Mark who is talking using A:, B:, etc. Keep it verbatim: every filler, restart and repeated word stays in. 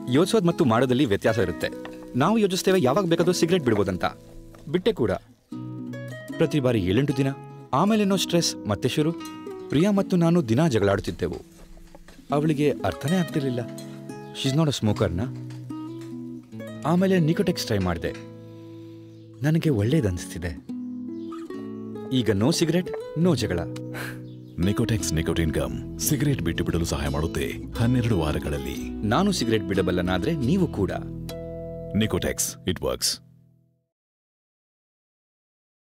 A: ಯೋಚಿಸೋದು ಮತ್ತು ಮಾಡೋದಲ್ಲಿ ವ್ಯತ್ಯಾಸ ಇರುತ್ತೆ. ನಾವು ಯೋಚಿಸ್ತೇವೆ ಯಾವಾಗ ಬೇಕಾದ್ರೂ ಸಿಗರೇಟ್ ಬಿಡ್ಬೋದಂತ, ಬಿಟ್ಟೆ ಕೂಡ ಪ್ರತಿ ಬಾರಿ ಏಳೆಂಟು ದಿನ. ಆಮೇಲೇನೋ ಸ್ಟ್ರೆಸ್ ಮತ್ತೆ ಶುರು. ಪ್ರಿಯಾ ಮತ್ತು ನಾನು ದಿನ ಜಗಳಾಡುತ್ತಿದ್ದೆವು. ಅವಳಿಗೆ ಅರ್ಥನೇ ಆಗ್ತಿರ್ಲಿಲ್ಲ. ಶೀಸ್ ನಾಟ್ ಅ ಸ್ಮೋಕರ್ನ. ಆಮೇಲೆ ನಿಕೋಟೆಕ್ಸ್ ಟ್ರೈ ಮಾಡಿದೆ. ನನಗೆ ಒಳ್ಳೇದನ್ನಿಸ್ತಿದೆ. ಈಗ ನೋ ಸಿಗರೇಟ್, ನೋ ಜಗಳ.
B: ನಿಕೋಟೆಕ್ಸ್ ನಿಕೋಟಿನ್ ಗಮ್ ಸಿಗರೇಟ್ ಬಿಟ್ಟು ಬಿಡಲು ಸಹಾಯ ಮಾಡುತ್ತೆ ಹನ್ನೆರಡು ವಾರಗಳಲ್ಲಿ.
A: ನಾನು ಸಿಗರೇಟ್ ಬಿಡಬಲ್ಲನಾದ್ರೆ ನೀವು ಕೂಡ.
B: Nicotex, it works.